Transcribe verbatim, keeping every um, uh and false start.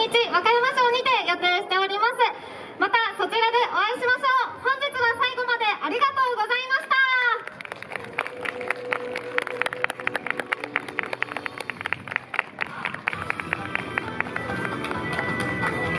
日分かれましょう。